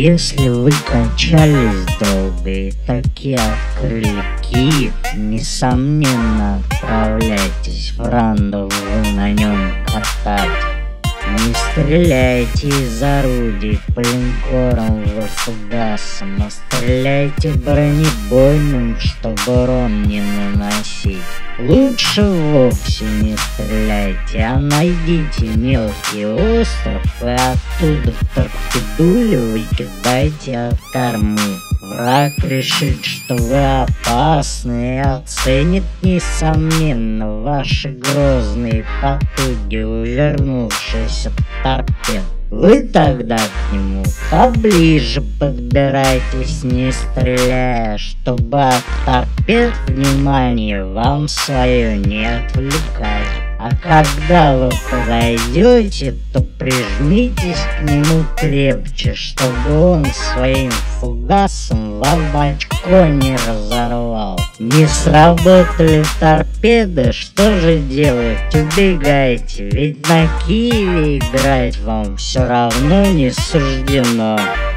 Если вы качались долго и такие открыли Киев, несомненно отправляйтесь в рандеву на нем катать. Не стреляйте из орудий по линкорам фугасом, а стреляйте бронебойным, чтобы урон не наносить. Лучше вовсе не стреляйте, а найдите мелкий остров и оттуда в торпедулю выкидайте от кормы. Враг решит, что вы опасны, и оценит, несомненно, ваши грозные потуги, увернувшись от торпед. Вы тогда к нему поближе подбирайтесь, не стреляя, чтобы от торпед внимание вам свое не отвлекать. А когда вы подойдете, то прижмитесь к нему крепче, чтобы он своим фугасом вам очко не разорвал. Не сработали торпеды, что же делать? Убегайте, ведь на Киеве играть вам все равно не суждено.